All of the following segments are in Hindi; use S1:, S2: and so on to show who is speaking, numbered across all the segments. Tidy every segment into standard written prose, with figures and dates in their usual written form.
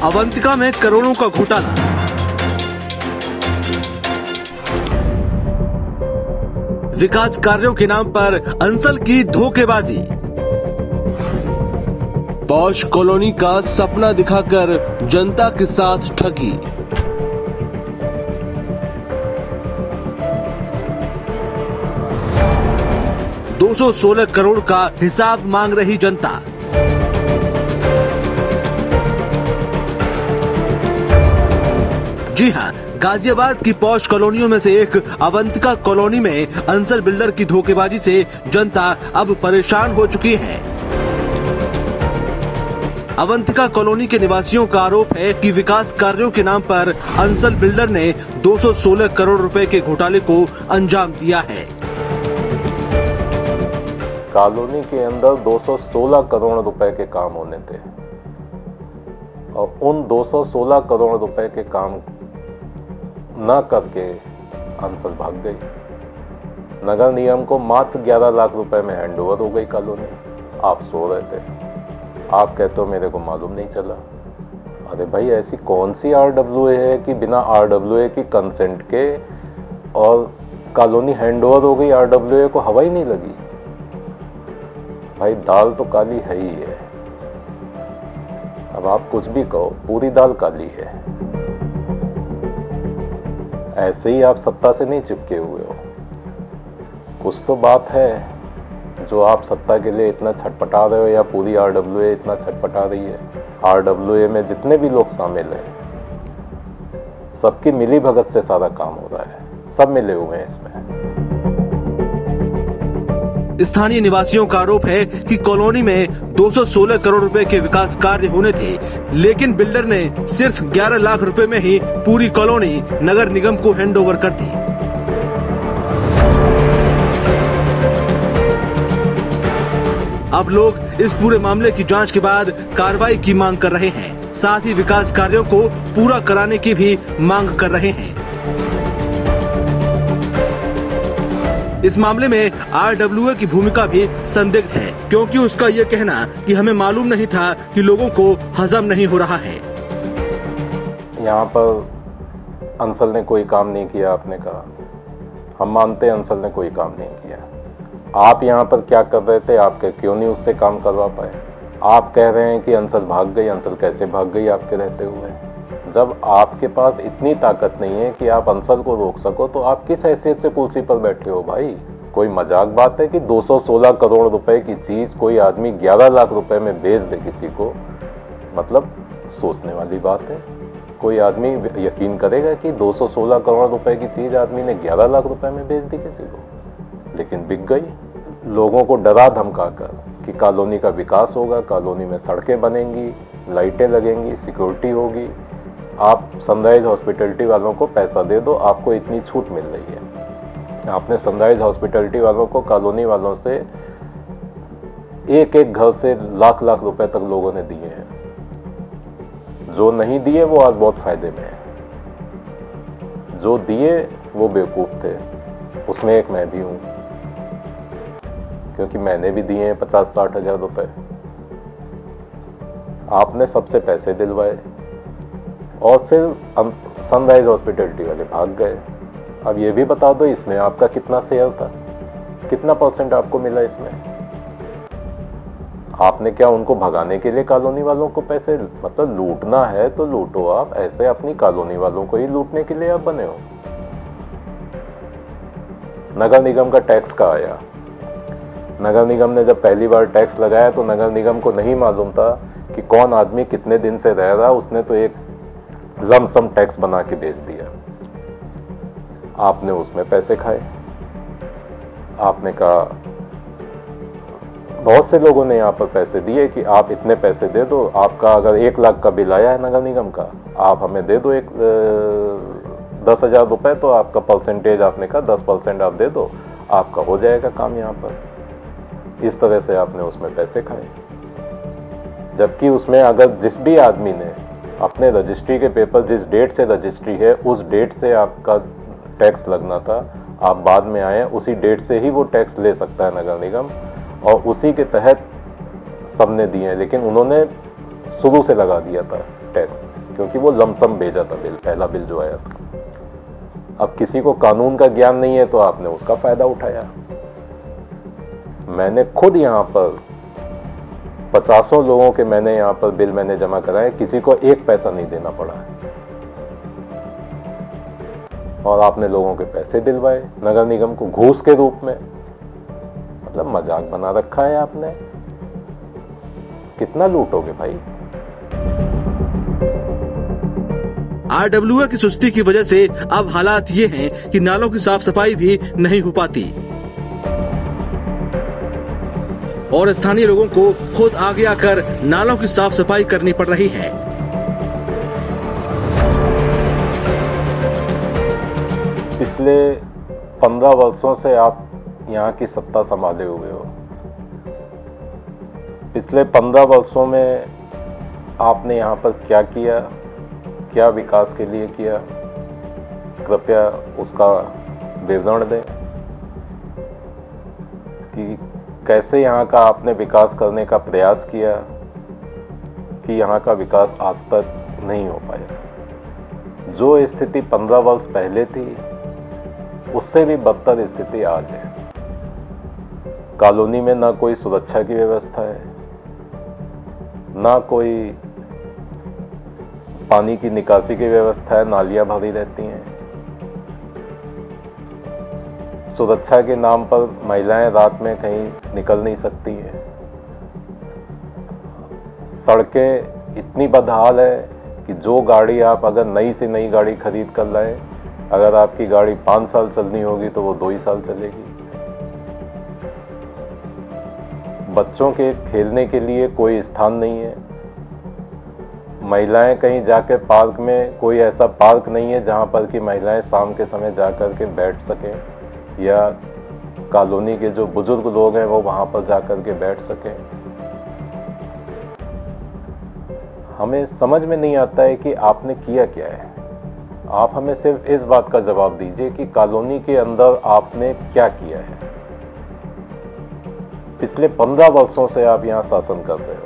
S1: अवंतिका में करोड़ों का घोटाला। विकास कार्यों के नाम पर अंसल की धोखेबाजी। पॉश कॉलोनी का सपना दिखाकर जनता के साथ ठगी। $216 करोड़ का हिसाब मांग रही जनता। जी हां, गाजियाबाद की पॉश कॉलोनियों में से एक अवंतिका कॉलोनी में अंसल बिल्डर की धोखेबाजी से जनता अब परेशान हो चुकी है। अवंतिका कॉलोनी के निवासियों का आरोप है कि विकास कार्यों के नाम पर अंसल बिल्डर ने 216 करोड़ रुपए के घोटाले को अंजाम दिया है।
S2: कॉलोनी के अंदर 216 करोड़ रुपए के काम होने थे और उन 216 करोड़ रुपए के काम न करके अंसल भाग गई। नगर निगम को मात्र 11 लाख रुपए में हैंडओवर हो गई कॉलोनी। आप सो रहे थे, आप कहते हो मेरे को मालूम नहीं चला। अरे भाई, ऐसी कौन सी RWA है कि बिना RWA की कंसेंट के और कॉलोनी हैंडओवर हो गई, RWA को हवा ही नहीं लगी। भाई, दाल तो काली है ही है। अब आप कुछ भी कहो, पूरी दाल काली है। ऐसे ही आप सत्ता से नहीं चिपके हुए हो। कुछ तो बात है जो आप सत्ता के लिए इतना छटपटा रहे हो, या पूरी RWA इतना छटपटा रही है। RWA में जितने भी लोग शामिल हैं, सबकी मिली भगत से सारा काम हो रहा है। सब मिले हुए हैं इसमें।
S1: स्थानीय निवासियों का आरोप है कि कॉलोनी में 216 करोड़ रुपए के विकास कार्य होने थे, लेकिन बिल्डर ने सिर्फ 11 लाख रुपए में ही पूरी कॉलोनी नगर निगम को हैंडओवर कर दी। अब लोग इस पूरे मामले की जांच के बाद कार्रवाई की मांग कर रहे हैं। साथ ही विकास कार्यों को पूरा कराने की भी मांग कर रहे हैं। इस मामले में RWA की भूमिका भी संदिग्ध है, क्योंकि उसका ये कहना कि हमें मालूम नहीं था कि लोगों को हजम नहीं हो रहा है।
S2: यहाँ पर अंसल ने कोई काम नहीं किया, आपने कहा। हम मानते हैं अंसल ने कोई काम नहीं किया। आप यहाँ पर क्या कर रहे थे? आप क्यों नहीं उससे काम करवा पाए? आप कह रहे हैं कि अंसल भाग गई। अंसल कैसे भाग गई आपके रहते हुए? जब आपके पास इतनी ताकत नहीं है कि आप अंसल को रोक सको, तो आप किस हैसियत से कुर्सी पर बैठे हो भाई? कोई मजाक बात है कि 216 करोड़ रुपए की चीज कोई आदमी 11 लाख रुपए में बेच दे किसी को? मतलब सोचने वाली बात है। कोई आदमी यकीन करेगा कि 216 करोड़ रुपए की चीज आदमी ने 11 लाख रुपए में बेच दी किसी को? लेकिन बिक गई। लोगों को डरा धमका कर कि कॉलोनी का विकास होगा, कॉलोनी में सड़कें बनेंगी, लाइटें लगेंगी, सिक्योरिटी होगी। आप सनराइज हॉस्पिटैलिटी वालों को पैसा दे दो, आपको इतनी छूट मिल रही है। आपने सनराइज हॉस्पिटैलिटी वालों को कॉलोनी वालों से एक एक घर से लाख लाख रुपए तक लोगों ने दिए हैं। जो नहीं दिए वो आज बहुत फायदे में है। जो दिए वो बेवकूफ थे। उसमें एक मैं भी हूं, क्योंकि मैंने भी दिए हैं 50-60 हजार रुपए। आपने सबसे पैसे दिलवाए और फिर सनराइज हॉस्पिटैलिटी वाले भाग गए। अब ये भी बता दो, इसमें आपका कितना शेयर था? कितना % आपको मिला इसमें? आपने क्या उनको भगाने के लिए कॉलोनी वालों को पैसे, मतलब लूटना है तो लूटो आप, ऐसे अपनी कॉलोनी वालों को ही लूटने के लिए आप बने हो। नगर निगम का टैक्स का आया। नगर निगम ने जब पहली बार टैक्स लगाया तो नगर निगम को नहीं मालूम था कि कौन आदमी कितने दिन से रह रहा। उसने तो एक लमसम टैक्स बना के बेच दिया। आपने उसमें पैसे खाए। आपने कहा, बहुत से लोगों ने यहाँ पर पैसे दिए कि आप इतने पैसे दे दो। आपका अगर 1 लाख का बिल आया है नगर निगम का, आप हमें दे दो 10,000 रुपए, तो आपका परसेंटेज आपने कहा 10% आप दे दो, आपका हो जाएगा काम यहाँ पर। इस तरह से आपने उसमें पैसे खाए। जबकि उसमें अगर जिस भी आदमी ने अपने रजिस्ट्री के पेपर, जिस डेट से रजिस्ट्री है उस डेट से आपका टैक्स लगना था, आप बाद में आए, उसी डेट से ही वो टैक्स ले सकता है नगर निगम, और उसी के तहत सबने दिए हैं। लेकिन उन्होंने शुरू से लगा दिया था टैक्स। क्योंकि वो लमसम भेजा था बिल, पहला बिल जो आया था। अब किसी को कानून का ज्ञान नहीं है तो आपने उसका फायदा उठाया। मैंने खुद यहाँ पर 50 लोगों के मैंने यहाँ पर बिल मैंने जमा कराए, किसी को 1 पैसा नहीं देना पड़ा और आपने लोगों के पैसे दिलवाए नगर निगम को घूस के रूप में। मतलब मजाक बना रखा है आपने। कितना लूटोगे भाई?
S1: RWA की सुस्ती की वजह से अब हालात ये हैं कि नालों की साफ सफाई भी नहीं हो पाती और स्थानीय लोगों को खुद आगे आकर नालों की साफ सफाई करनी पड़ रही है।
S2: पिछले 15 वर्षों से आप यहाँ की सत्ता संभाले हुए हो। पिछले 15 वर्षों में आपने यहाँ पर क्या किया, क्या विकास के लिए किया, कृपया उसका विवरण दें कि कैसे यहाँ का आपने विकास करने का प्रयास किया कि यहाँ का विकास आज तक नहीं हो पाया। जो स्थिति 15 वर्ष पहले थी उससे भी बदतर स्थिति आज है। कॉलोनी में ना कोई सुरक्षा की व्यवस्था है, ना कोई पानी की निकासी की व्यवस्था है, नालियां भरी रहती हैं। सुरक्षा के नाम पर महिलाएं रात में कहीं निकल नहीं सकती हैं। सड़कें इतनी बदहाल है कि जो गाड़ी आप अगर नई से नई गाड़ी खरीद कर लाए, अगर आपकी गाड़ी 5 साल चलनी होगी तो वो 2 ही साल चलेगी। बच्चों के खेलने के लिए कोई स्थान नहीं है। महिलाएं कहीं जाकर पार्क में, कोई ऐसा पार्क नहीं है जहां पर कि महिलाएं शाम के समय जाकर के बैठ सकें, या कॉलोनी के जो बुजुर्ग लोग हैं वो वहां पर जाकर के बैठ सकें। हमें समझ में नहीं आता है कि आपने किया क्या है। आप हमें सिर्फ इस बात का जवाब दीजिए कि कॉलोनी के अंदर आपने क्या किया है। पिछले 15 वर्षों से आप यहाँ शासन कर रहे हो।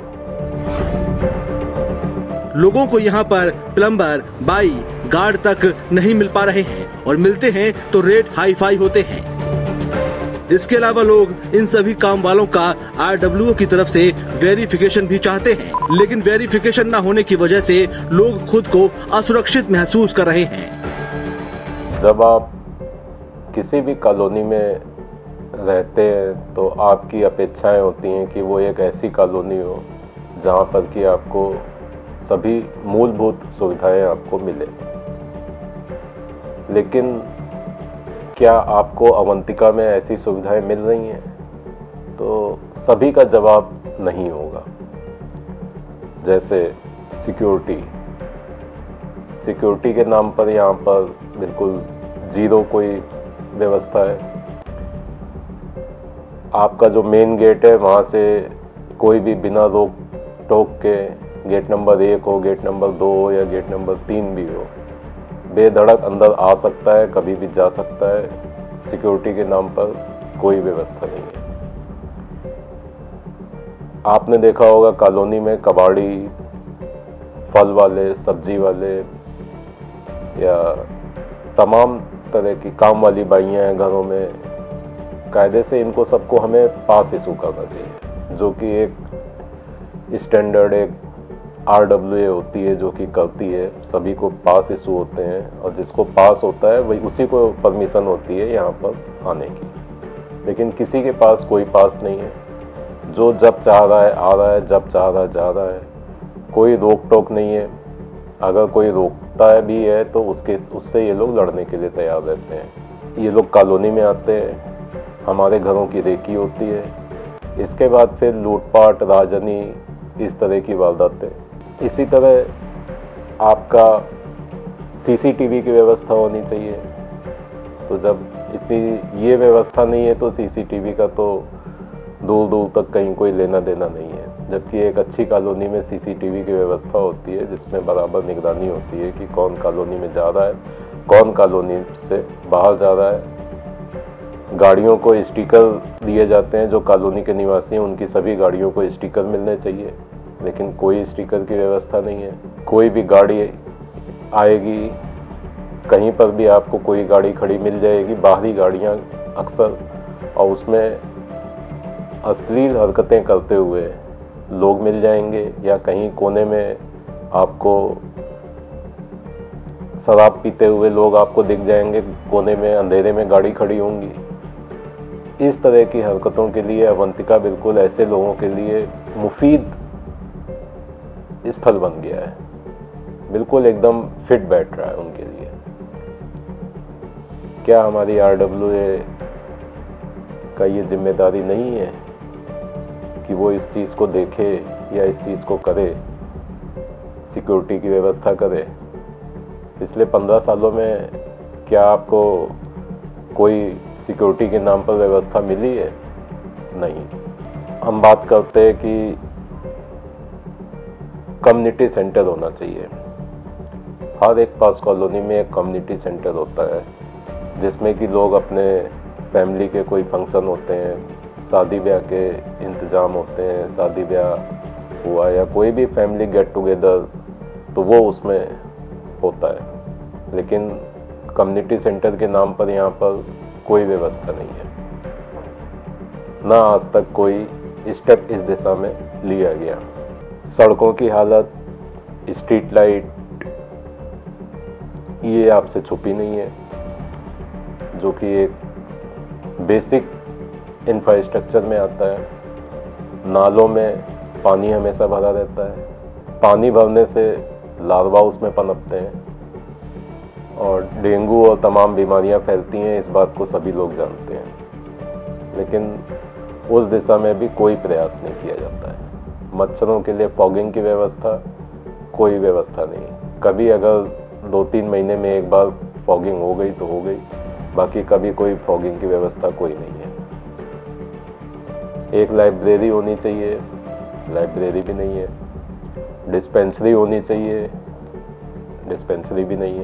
S1: लोगों को यहाँ पर प्लम्बर, बाई, गार्ड तक नहीं मिल पा रहे हैं और मिलते हैं तो रेट हाई फाई होते हैं। इसके अलावा लोग इन सभी काम वालों का RWA की तरफ से वेरिफिकेशन भी चाहते हैं, लेकिन वेरिफिकेशन न होने की वजह से लोग खुद को असुरक्षित महसूस कर रहे हैं।
S2: जब आप किसी भी कॉलोनी में रहते हैं तो आपकी अपेक्षाएं होती हैं कि वो एक ऐसी कॉलोनी हो जहाँ पर कि आपको सभी मूलभूत सुविधाएं आपको मिले। लेकिन क्या आपको अवंतिका में ऐसी सुविधाएं मिल रही हैं? तो सभी का जवाब नहीं होगा। जैसे सिक्योरिटी के नाम पर यहाँ पर बिल्कुल जीरो कोई व्यवस्था है। आपका जो मेन गेट है वहाँ से कोई भी बिना रोक टोक के, गेट नंबर 1 हो, गेट नंबर 2 हो या गेट नंबर 3 भी हो, बेधड़क अंदर आ सकता है, कभी भी जा सकता है। सिक्योरिटी के नाम पर कोई व्यवस्था नहीं है। आपने देखा होगा कॉलोनी में कबाड़ी, फल वाले, सब्जी वाले या तमाम तरह की काम वाली बाइयाँ हैं घरों में। कायदे से इनको सबको हमें पास इशू करना चाहिए, जो कि एक स्टैंडर्ड एक RWA होती है जो कि करती है। सभी को पास इशू होते हैं और जिसको पास होता है वही उसी को परमिशन होती है यहाँ पर आने की। लेकिन किसी के पास कोई पास नहीं है। जो जब चाह रहा है आ रहा है, जब चाह रहा है जा रहा है। कोई रोक टोक नहीं है। अगर कोई रोकता है भी है तो उससे ये लोग लड़ने के लिए तैयार रहते हैं। ये लोग कॉलोनी में आते हैं, हमारे घरों की रेकी होती है, इसके बाद फिर लूटपाट, राजनी, इस तरह की वारदातें। इसी तरह आपका CCTV की व्यवस्था होनी चाहिए। तो जब इतनी ये व्यवस्था नहीं है तो CCTV का तो दूर दूर तक कहीं कोई लेना देना नहीं है। जबकि एक अच्छी कॉलोनी में CCTV की व्यवस्था होती है जिसमें बराबर निगरानी होती है कि कौन कॉलोनी में जा रहा है, कौन कॉलोनी से बाहर जा रहा है। गाड़ियों को स्टिकर दिए जाते हैं, जो कॉलोनी के निवासी हैं उनकी सभी गाड़ियों को स्टिकर मिलने चाहिए, लेकिन कोई स्टिकर की व्यवस्था नहीं है। कोई भी गाड़ी आएगी, कहीं पर भी आपको कोई गाड़ी खड़ी मिल जाएगी, बाहरी गाड़ियां अक्सर, और उसमें अश्लील हरकतें करते हुए लोग मिल जाएंगे, या कहीं कोने में आपको शराब पीते हुए लोग आपको दिख जाएंगे, कोने में अंधेरे में गाड़ी खड़ी होंगी। इस तरह की हरकतों के लिए अवंतिका बिल्कुल ऐसे लोगों के लिए मुफीद स्थल बन गया है, बिल्कुल एकदम फिट बैठ रहा है उनके लिए। क्या हमारी RWA का ये जिम्मेदारी नहीं है कि वो इस चीज़ को देखे या इस चीज़ को करे, सिक्योरिटी की व्यवस्था करे? पिछले 15 सालों में क्या आपको कोई सिक्योरिटी के नाम पर व्यवस्था मिली है? नहीं। हम बात करते हैं कि कम्युनिटी सेंटर होना चाहिए। हर एक पास कॉलोनी में एक कम्युनिटी सेंटर होता है, जिसमें कि लोग अपने फैमिली के कोई फंक्शन होते हैं, शादी ब्याह के इंतज़ाम होते हैं, शादी ब्याह हुआ या कोई भी फैमिली गेट टुगेदर, तो वो उसमें होता है। लेकिन कम्युनिटी सेंटर के नाम पर यहाँ पर कोई व्यवस्था नहीं है, ना आज तक कोई स्टेप इस दिशा में लिया गया। सड़कों की हालत, स्ट्रीट लाइट, ये आपसे छुपी नहीं है, जो कि एक बेसिक इंफ्रास्ट्रक्चर में आता है। नालों में पानी हमेशा भरा रहता है, पानी भरने से लार्वा उसमें पनपते हैं और डेंगू और तमाम बीमारियां फैलती हैं, इस बात को सभी लोग जानते हैं। लेकिन उस दिशा में भी कोई प्रयास नहीं किया जाता है। मच्छरों के लिए फॉगिंग की व्यवस्था, कोई व्यवस्था नहीं। कभी अगर 2-3 महीने में एक बार फॉगिंग हो गई तो हो गई, बाकी कभी कोई फॉगिंग की व्यवस्था कोई नहीं है। एक लाइब्रेरी होनी चाहिए, लाइब्रेरी भी नहीं है। डिस्पेंसरी होनी चाहिए, डिस्पेंसरी भी नहीं है।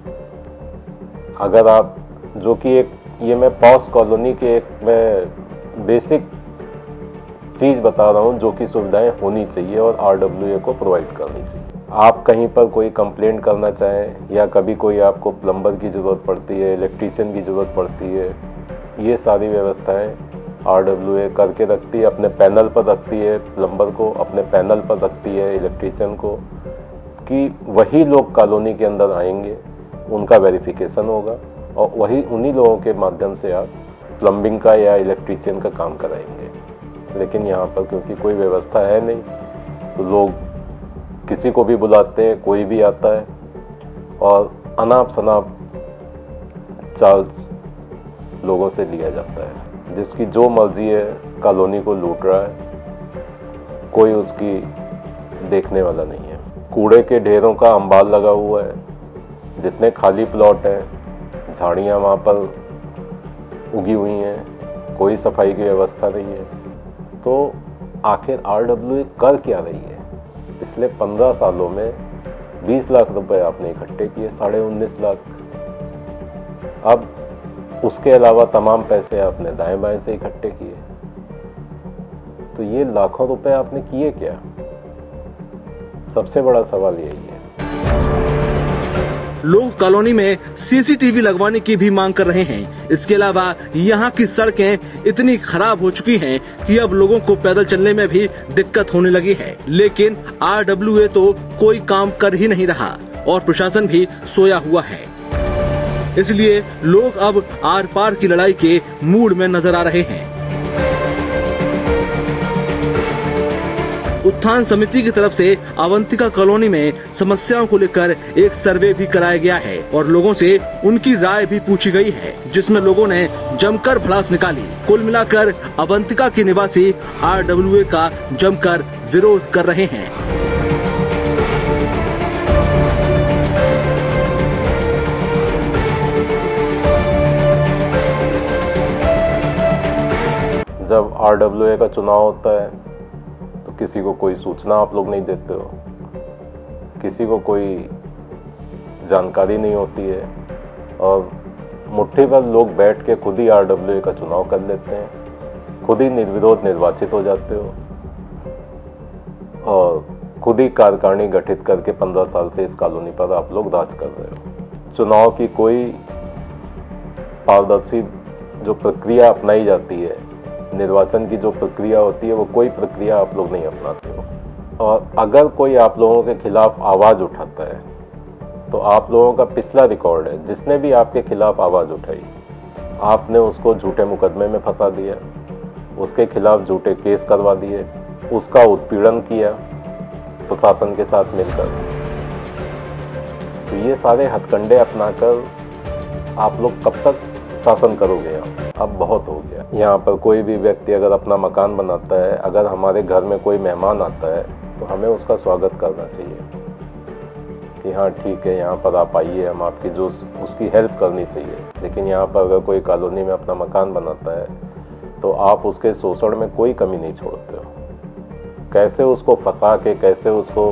S2: अगर आप, जो कि एक ये मैं पॉस कॉलोनी के एक मैं बेसिक चीज़ बता रहा हूँ, जो कि सुविधाएं होनी चाहिए और RWA को प्रोवाइड करनी चाहिए। आप कहीं पर कोई कंप्लेंट करना चाहें या कभी कोई आपको प्लम्बर की ज़रूरत पड़ती है, इलेक्ट्रीशियन की ज़रूरत पड़ती है, ये सारी व्यवस्थाएं RWA करके रखती है, अपने पैनल पर रखती है, प्लम्बर को अपने पैनल पर रखती है, इलेक्ट्रीशियन को, कि वही लोग कॉलोनी के अंदर आएंगे, उनका वेरिफिकेशन होगा और वही उन्हीं लोगों के माध्यम से आप प्लम्बिंग का या इलेक्ट्रीशियन का काम कराएंगे। लेकिन यहाँ पर क्योंकि कोई व्यवस्था है नहीं, तो लोग किसी को भी बुलाते हैं, कोई भी आता है और अनाप शनाप चार्ज लोगों से लिया जाता है। जिसकी जो मर्जी है कॉलोनी को लूट रहा है, कोई उसकी देखने वाला नहीं है। कूड़े के ढेरों का अंबार लगा हुआ है, जितने खाली प्लॉट हैं, झाड़ियाँ वहाँ पर उगी हुई हैं, कोई सफाई की व्यवस्था नहीं है। तो आखिर RWA कर क्या रही है? पिछले 15 सालों में 20 लाख रुपए आपने इकट्ठे किए, 19.5 लाख। अब उसके अलावा तमाम पैसे आपने दाएं बाएं से इकट्ठे किए, तो ये लाखों रुपए आपने किए क्या? सबसे बड़ा सवाल यही है।
S1: लोग कॉलोनी में CCTV लगवाने की भी मांग कर रहे हैं। इसके अलावा यहाँ की सड़कें इतनी खराब हो चुकी हैं कि अब लोगों को पैदल चलने में भी दिक्कत होने लगी है। लेकिन RWA तो कोई काम कर ही नहीं रहा और प्रशासन भी सोया हुआ है। इसलिए लोग अब आर पार की लड़ाई के मूड में नजर आ रहे हैं। उत्थान समिति की तरफ से अवंतिका कॉलोनी में समस्याओं को लेकर एक सर्वे भी कराया गया है और लोगों से उनकी राय भी पूछी गई है, जिसमें लोगों ने जमकर भड़ास निकाली। कुल मिलाकर अवंतिका के निवासी RWA का जमकर विरोध कर रहे हैं।
S2: जब RWA का चुनाव होता है तो किसी को कोई सूचना आप लोग नहीं देते हो, किसी को कोई जानकारी नहीं होती है और मुट्ठी भर लोग बैठ के खुद ही RWA का चुनाव कर लेते हैं, खुद ही निर्विरोध निर्वाचित हो जाते हो और खुद ही कार्यकारिणी गठित करके 15 साल से इस कॉलोनी पर आप लोग राज कर रहे हो। चुनाव की कोई पारदर्शी जो प्रक्रिया अपनाई जाती है, निर्वाचन की जो प्रक्रिया होती है, वो कोई प्रक्रिया आप लोग नहीं अपनाते हो। और अगर कोई आप लोगों के खिलाफ आवाज़ उठाता है तो आप लोगों का पिछला रिकॉर्ड है, जिसने भी आपके खिलाफ आवाज़ उठाई आपने उसको झूठे मुकदमे में फंसा दिया, उसके खिलाफ झूठे केस करवा दिए, उसका उत्पीड़न किया प्रशासन के साथ मिलकर। तो ये सारे हथकंडे अपनाकर आप लोग कब तक शासन करोगे? यहाँ अब बहुत हो गया। यहाँ पर कोई भी व्यक्ति अगर अपना मकान बनाता है, अगर हमारे घर में कोई मेहमान आता है तो हमें उसका स्वागत करना चाहिए कि हाँ ठीक है, यहाँ पर आप आइए, हम आपकी जो उसकी हेल्प करनी चाहिए। लेकिन यहाँ पर अगर कोई कॉलोनी में अपना मकान बनाता है तो आप उसके शोषण में कोई कमी नहीं छोड़ते हो। कैसे उसको फंसा के, कैसे उसको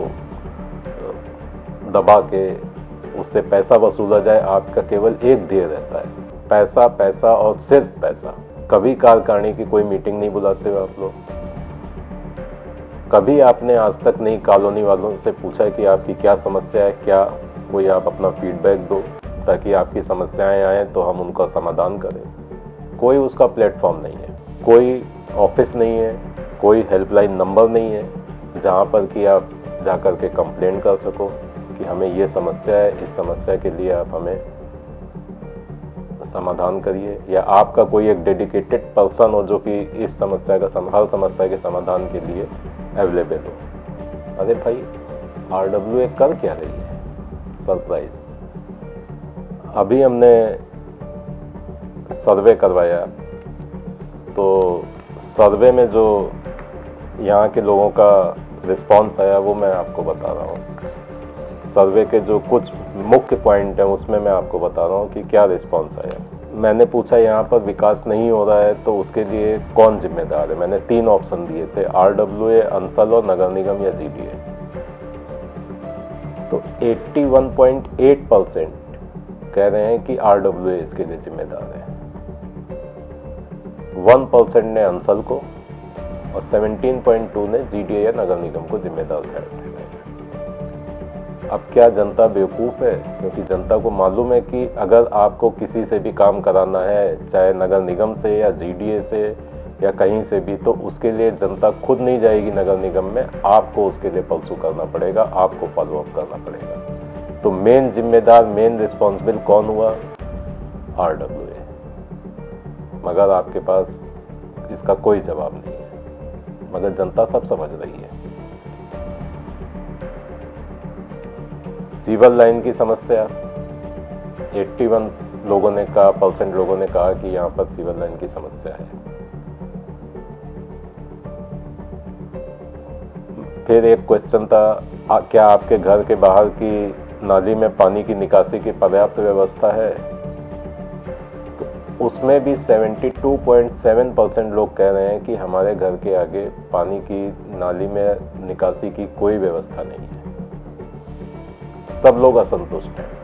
S2: दबा के उससे पैसा वसूला जाए, आपका केवल एक ध्येय रहता है, पैसा, पैसा और सिर्फ पैसा। कभी कार्यकारिणी की कोई मीटिंग नहीं बुलाते हो आप लोग। कभी आपने आज तक नहीं कॉलोनी वालों से पूछा कि आपकी क्या समस्या है, क्या कोई आप अपना फीडबैक दो ताकि आपकी समस्याएं आए तो हम उनका समाधान करें। कोई उसका प्लेटफॉर्म नहीं है, कोई ऑफिस नहीं है, कोई हेल्पलाइन नंबर नहीं है जहां पर कि आप जा कर के कंप्लेन कर सको कि हमें ये समस्या है, इस समस्या के लिए आप हमें समाधान करिए, या आपका कोई एक डेडिकेटेड पर्सन हो जो कि इस समस्या का हर समस्या के समाधान के लिए अवेलेबल हो। अरे भाई, RWA कर क्या रही है? सरप्राइज। अभी हमने सर्वे करवाया तो सर्वे में जो यहाँ के लोगों का रिस्पांस आया वो मैं आपको बता रहा हूँ। सर्वे के जो कुछ मुख्य पॉइंट हैं उसमें मैं आपको बता रहा हूँ कि क्या रिस्पांस आया। मैंने पूछा यहाँ पर विकास नहीं हो रहा है तो उसके लिए कौन जिम्मेदार है। मैंने 3 ऑप्शन दिए थे, RWA, अंसल और नगर निगम या GDA। तो 81.8% कह रहे हैं कि RWA इसके लिए जिम्मेदार है, 1% ने अंसल को और 17.2 ने GDA या नगर निगम को जिम्मेदार ठहराया। अब क्या जनता बेवकूफ़ है? क्योंकि जनता को मालूम है कि अगर आपको किसी से भी काम कराना है, चाहे नगर निगम से या GDA से या कहीं से भी, तो उसके लिए जनता खुद नहीं जाएगी नगर निगम में, आपको उसके लिए परसू करना पड़ेगा, आपको फॉलोअप करना पड़ेगा। तो मेन जिम्मेदार, मेन रिस्पॉन्सिबल कौन हुआ? RWA। मगर आपके पास इसका कोई जवाब नहीं है, मगर जनता सब समझ रही है। सीवर लाइन की समस्या, 81% लोगों ने कहा कि यहाँ पर सीवर लाइन की समस्या है। फिर एक क्वेश्चन था, क्या आपके घर के बाहर की नाली में पानी की निकासी की पर्याप्त व्यवस्था है? तो उसमें भी 72.7% लोग कह रहे हैं कि हमारे घर के आगे पानी की नाली में निकासी की कोई व्यवस्था नहीं है। सब लोग असंतुष्ट हैं।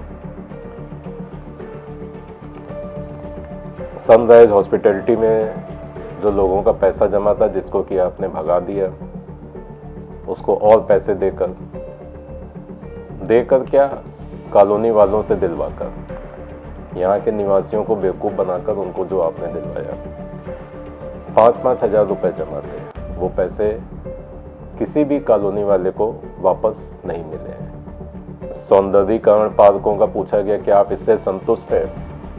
S2: सनराइज हॉस्पिटैलिटी में जो लोगों का पैसा जमा था, जिसको कि आपने भगा दिया, उसको और पैसे देकर क्या, कॉलोनी वालों से दिलवाकर, यहाँ के निवासियों को बेवकूफ़ बनाकर उनको जो आपने दिलवाया, 5-5 हज़ार रुपये जमा थे, वो पैसे किसी भी कॉलोनी वाले को वापस नहीं मिले हैं। सौंदर्यीकरण पार्कों का पूछा गया कि आप इससे संतुष्ट हैं?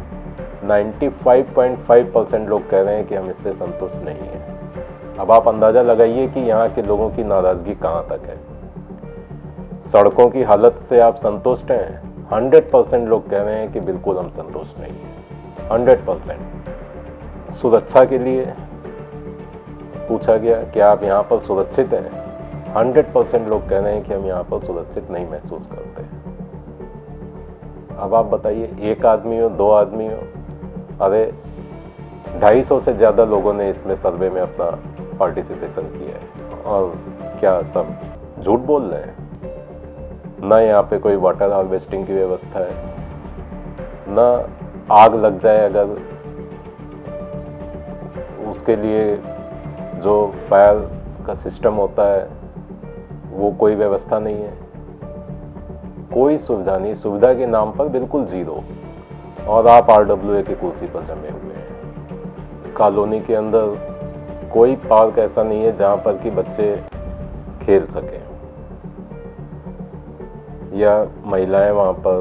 S2: 95.5% लोग कह रहे हैं कि हम इससे संतुष्ट नहीं हैं। अब आप अंदाज़ा लगाइए कि यहाँ के लोगों की नाराज़गी कहाँ तक है। सड़कों की हालत से आप संतुष्ट हैं? 100% लोग कह रहे हैं कि बिल्कुल हम संतुष्ट नहीं हैं, 100%। सुरक्षा के लिए पूछा गया कि आप यहाँ पर सुरक्षित हैं? 100% लोग कह रहे हैं कि हम यहाँ पर सुरक्षित नहीं महसूस करते। अब आप बताइए, एक आदमी हो, 2 आदमी हो, अरे 250 से ज़्यादा लोगों ने इसमें सर्वे में अपना पार्टिसिपेशन किया है, और क्या सब झूठ बोल रहे हैं? ना यहाँ पे कोई वाटर हार्वेस्टिंग की व्यवस्था है, ना आग लग जाए अगर उसके लिए जो फायर का सिस्टम होता है वो कोई व्यवस्था नहीं है, कोई सुविधा नहीं, सुविधा के नाम पर बिल्कुल जीरो। और आप RWA की कुर्सी पर जमे हुए हैं। कॉलोनी के अंदर कोई पार्क ऐसा नहीं है जहाँ पर कि बच्चे खेल सकें या महिलाएं वहाँ पर,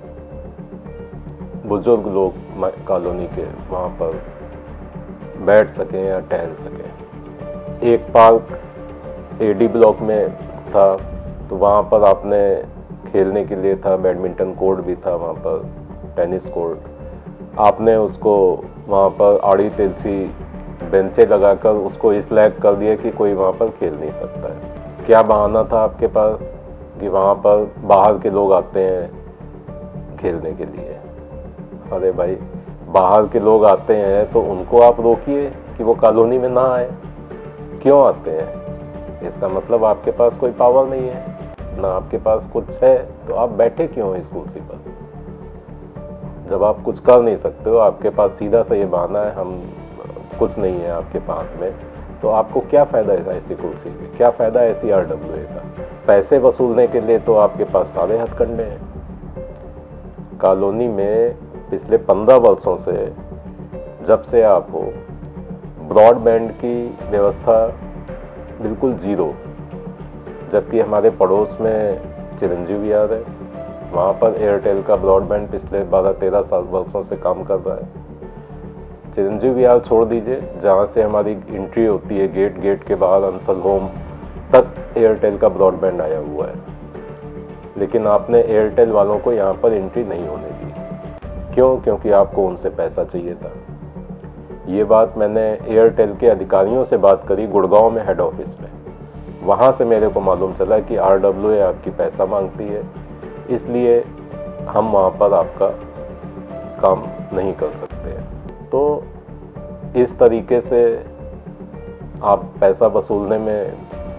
S2: बुजुर्ग लोग कॉलोनी के वहाँ पर बैठ सकें या टहल सकें। एक पार्क AD ब्लॉक में था, तो वहाँ पर आपने खेलने के लिए था, बैडमिंटन कोर्ट भी था वहाँ पर, टेनिस कोर्ट। आपने उसको वहाँ पर आड़ी तिरछी बेंचें लगाकर उसको इस लायक कर दिया कि कोई वहाँ पर खेल नहीं सकता है। क्या बहाना था आपके पास कि वहाँ पर बाहर के लोग आते हैं खेलने के लिए? अरे भाई, बाहर के लोग आते हैं तो उनको आप रोकिए कि वो कॉलोनी में ना आए। क्यों आते हैं? इसका मतलब आपके पास कोई पावर नहीं है, ना आपके पास कुछ है, तो आप बैठे क्यों हो इस कुर्सी पर? जब आप कुछ कर नहीं सकते हो, आपके पास सीधा सा ये बहाना है हम कुछ नहीं है आपके पास में, तो आपको क्या फ़ायदा है ऐसी कुर्सी में? क्या फ़ायदा है ऐसी RWA का? पैसे वसूलने के लिए तो आपके पास सारे हथकंडे हैं। कॉलोनी में पिछले 15 वर्षों से, जब से आप हो, ब्रॉडबैंड की व्यवस्था बिल्कुल जीरो। जबकि हमारे पड़ोस में चिरंजीव विहार है, वहाँ पर एयरटेल का ब्रॉडबैंड पिछले 12-13 वर्षों से काम कर रहा है। चिरंजीव विहार छोड़ दीजिए, जहाँ से हमारी एंट्री होती है गेट के बाहर अंसल होम तक एयरटेल का ब्रॉडबैंड आया हुआ है, लेकिन आपने एयरटेल वालों को यहाँ पर एंट्री नहीं होने दी। क्यों? क्योंकि आपको उनसे पैसा चाहिए था। ये बात मैंने एयरटेल के अधिकारियों से बात करी गुड़गांव में हेड ऑफिस में। वहाँ से मेरे को मालूम चला कि RWA आपकी पैसा मांगती है, इसलिए हम वहाँ पर आपका काम नहीं कर सकते हैं। तो इस तरीके से आप पैसा वसूलने में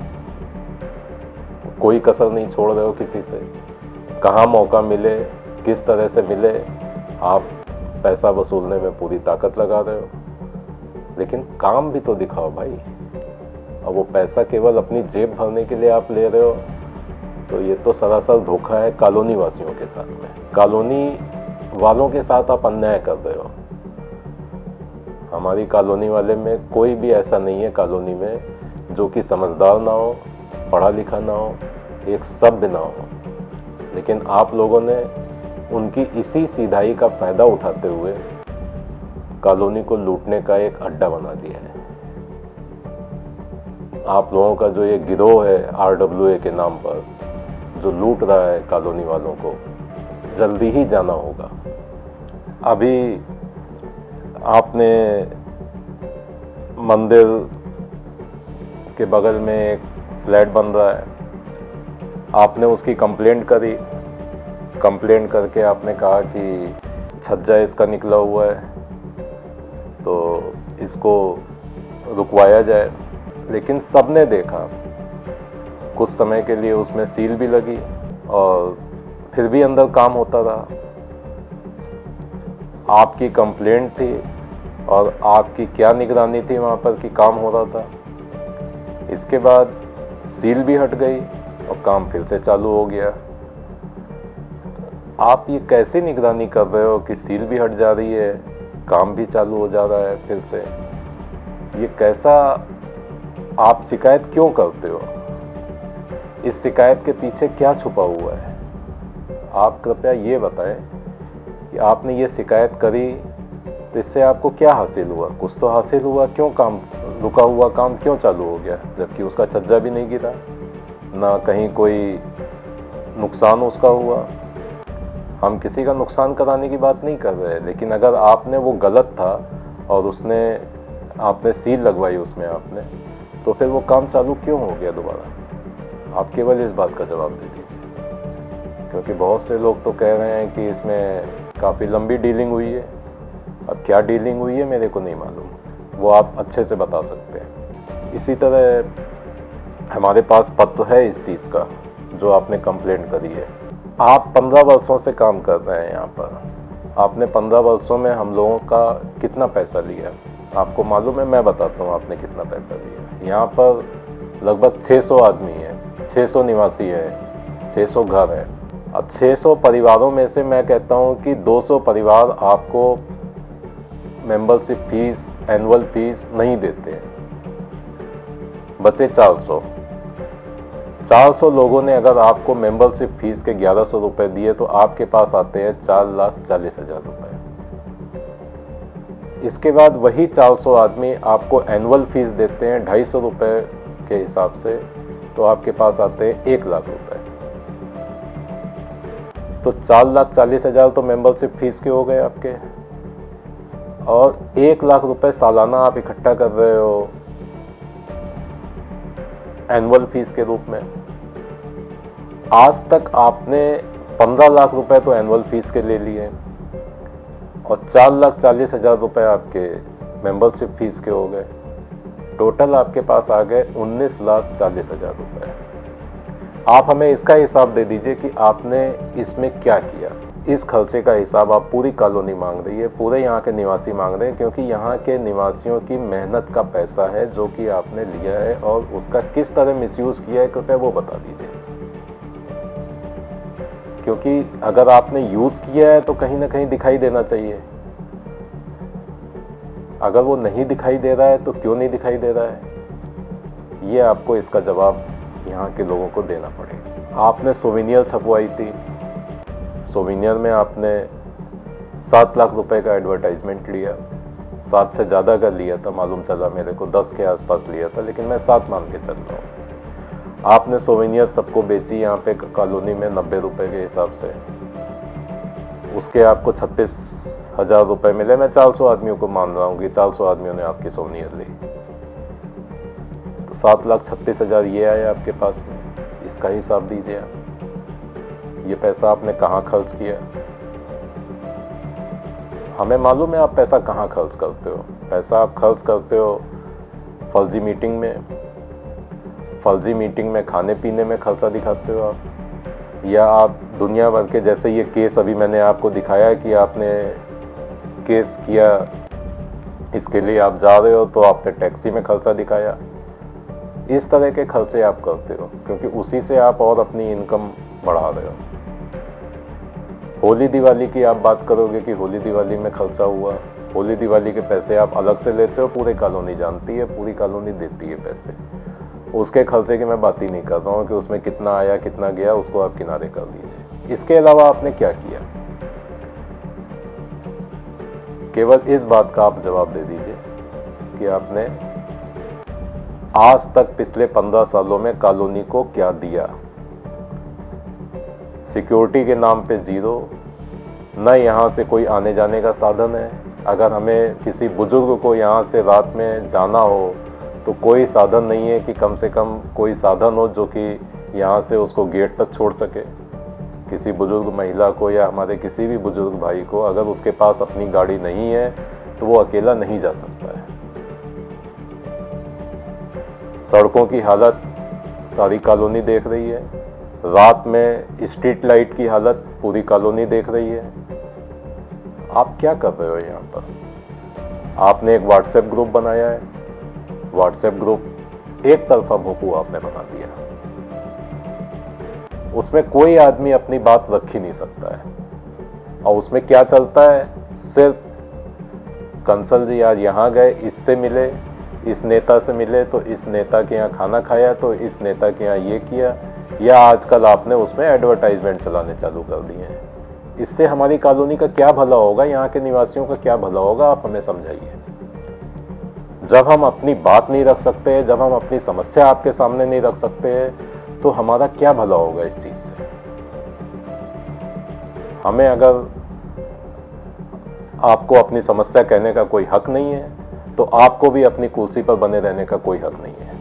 S2: कोई कसर नहीं छोड़ रहे हो किसी से। कहाँ मौका मिले, किस तरह से मिले, आप पैसा वसूलने में पूरी ताकत लगा रहे हो। लेकिन काम भी तो दिखाओ भाई। और वो पैसा केवल अपनी जेब भरने के लिए आप ले रहे हो, तो ये तो सरासर धोखा है कॉलोनी वासियों के साथ में। कॉलोनी वालों के साथ आप अन्याय कर रहे हो। हमारी कॉलोनी वाले में कोई भी ऐसा नहीं है कॉलोनी में जो कि समझदार ना हो, पढ़ा लिखा ना हो, एक सभ्य ना हो। लेकिन आप लोगों ने उनकी इसी सीधाई का फ़ायदा उठाते हुए कॉलोनी को लूटने का एक अड्डा बना दिया है। आप लोगों का जो ये गिरोह है RWA के नाम पर जो लूट रहा है कॉलोनी वालों को, जल्दी ही जाना होगा। अभी आपने मंदिर के बगल में एक फ्लैट बन रहा है, आपने उसकी कंप्लेंट करी। कंप्लेंट करके आपने कहा कि छज्जा इसका निकला हुआ है, तो इसको रुकवाया जाए। लेकिन सबने देखा, कुछ समय के लिए उसमें सील भी लगी और फिर भी अंदर काम होता रहा। आपकी कंप्लेंट थी और आपकी क्या निगरानी थी वहाँ पर कि काम हो रहा था। इसके बाद सील भी हट गई और काम फिर से चालू हो गया। आप ये कैसे निगरानी कर रहे हो कि सील भी हट जा रही है, काम भी चालू हो जा रहा है फिर से? ये कैसा, आप शिकायत क्यों करते हो? इस शिकायत के पीछे क्या छुपा हुआ है? आप कृपया ये बताएं कि आपने ये शिकायत करी तो इससे आपको क्या हासिल हुआ? कुछ तो हासिल हुआ। क्यों काम रुका हुआ काम क्यों चालू हो गया? जबकि उसका छज्जा भी नहीं गिरा, ना कहीं कोई नुकसान उसका हुआ। हम किसी का नुकसान कराने की बात नहीं कर रहे, लेकिन अगर आपने वो गलत था और आपने सील लगवाई उसमें आपने, तो फिर वो काम चालू क्यों हो गया दोबारा? आप केवल इस बात का जवाब दे दीजिए। क्योंकि बहुत से लोग तो कह रहे हैं कि इसमें काफ़ी लंबी डीलिंग हुई है। अब क्या डीलिंग हुई है मेरे को नहीं मालूम, वो आप अच्छे से बता सकते हैं। इसी तरह हमारे पास पत्र है इस चीज़ का जो आपने कंप्लेंट करी है। आप 15 वर्षों से काम कर रहे हैं यहाँ पर। आपने 15 वर्षों में हम लोगों का कितना पैसा लिया आपको मालूम है? मैं बताता हूँ आपने कितना पैसा लिया। यहाँ पर लगभग 600 आदमी हैं 600 निवासी है, 600 घर है। अब 600 परिवारों में से मैं कहता हूं कि 200 परिवार आपको मेंबरशिप फीस, एनुअल फीस नहीं देते हैं, बचे 400 लोगों ने अगर आपको मेंबरशिप फीस के 1100 रुपए दिए तो आपके पास आते हैं 4,40,000 रुपए। इसके बाद वही 400 आदमी आपको एनुअल फीस देते हैं 250 रुपए के हिसाब से, तो आपके पास आते हैं 1 लाख रुपए। तो 4,40,000 तो मेंबरशिप फीस के हो गए आपके, और 1 लाख रुपए सालाना आप इकट्ठा कर रहे हो एनुअल फीस के रूप में। आज तक आपने 15 लाख रुपए तो एनुअल फीस के ले लिए और 4,40,000 रुपए आपके मेंबरशिप फीस के हो गए। टोटल आपके पास आ गए 19,40,000 रुपए। आप हमें इसका हिसाब दे दीजिए कि आपने इसमें क्या किया। इस खर्चे का हिसाब आप पूरी कॉलोनी मांग रही है, पूरे यहाँ के निवासी मांग रहे हैं, क्योंकि यहाँ के निवासियों की मेहनत का पैसा है जो कि आपने लिया है, और उसका किस तरह मिसयूज किया है कृपया वो बता दीजिए। क्योंकि अगर आपने यूज किया है तो कहीं ना कहीं दिखाई देना चाहिए। अगर वो नहीं दिखाई दे रहा है तो क्यों नहीं दिखाई दे रहा है, ये आपको इसका जवाब यहाँ के लोगों को देना पड़ेगा। आपने सोवेनियर छपवाई थी, सोवेनियर में आपने 7 लाख रुपए का एडवर्टाइजमेंट लिया, 7 से ज़्यादा का लिया था, मालूम चला मेरे को 10 के आसपास लिया था, लेकिन मैं 7 मान के चल रहा हूँ। आपने सोवेनियर सबको बेची यहाँ पे कॉलोनी में 90 रुपए के हिसाब से, उसके आपको 36,000 रुपए मिले। मैं 400 आदमियों को मान रहा हूँ कि 400 आदमियों ने आपकी सोवेनियर ली, तो 7,36,000 ये आए आपके पास में। इसका हिसाब दीजिए आप, ये पैसा आपने कहाँ खर्च किया। हमें मालूम है आप पैसा कहाँ खर्च करते हो। पैसा आप खर्च करते हो फर्जी मीटिंग में, फर्जी मीटिंग में खाने पीने में खर्चा दिखाते हो आप, या आप दुनिया भर के, जैसे ये केस अभी मैंने आपको दिखाया कि आपने केस किया, इसके लिए आप जा रहे हो तो आपने टैक्सी में खर्चा दिखाया। इस तरह के खर्चे आप करते हो क्योंकि उसी से आप और अपनी इनकम बढ़ा रहे हो। होली दिवाली की आप बात करोगे कि होली दिवाली में खर्चा हुआ, होली दिवाली के पैसे आप अलग से लेते हो, पूरी कॉलोनी जानती है, पूरी कॉलोनी देती है पैसे। उसके खर्चे की मैं बात ही नहीं कर रहा हूँ कि उसमें कितना आया कितना गया, उसको आप किनारे कर दीजिए। इसके अलावा आपने क्या किया, केवल इस बात का आप जवाब दे दीजिए कि आपने आज तक पिछले 15 सालों में कॉलोनी को क्या दिया। सिक्योरिटी के नाम पे 0, न यहाँ से कोई आने जाने का साधन है। अगर हमें किसी बुजुर्ग को यहाँ से रात में जाना हो तो कोई साधन नहीं है कि कम से कम कोई साधन हो जो कि यहाँ से उसको गेट तक छोड़ सके। किसी बुजुर्ग महिला को या हमारे किसी भी बुजुर्ग भाई को अगर उसके पास अपनी गाड़ी नहीं है तो वो अकेला नहीं जा सकता है। सड़कों की हालत सारी कॉलोनी देख रही है, रात में स्ट्रीट लाइट की हालत पूरी कॉलोनी देख रही है। आप क्या कर रहे हो यहाँ पर? आपने एक व्हाट्सएप ग्रुप बनाया है, व्हाट्सएप ग्रुप एक तरफा भोंपू आपने बना दिया, उसमें कोई आदमी अपनी बात रख ही नहीं सकता है। और उसमें क्या चलता है, सिर्फ कंसल जी आज यहाँ गए, इससे मिले, इस नेता से मिले तो इस नेता के यहाँ खाना खाया, तो इस नेता के यहाँ ये किया, या आजकल आपने उसमें एडवर्टाइजमेंट चलाने चालू कर दिए हैं। इससे हमारी कॉलोनी का क्या भला होगा, यहाँ के निवासियों का क्या भला होगा, आप हमें समझाइए। जब हम अपनी बात नहीं रख सकते, जब हम अपनी समस्या आपके सामने नहीं रख सकते, तो हमारा क्या भला होगा इस चीज से। हमें अगर आपको अपनी समस्या कहने का कोई हक नहीं है तो आपको भी अपनी कुर्सी पर बने रहने का कोई हक नहीं है।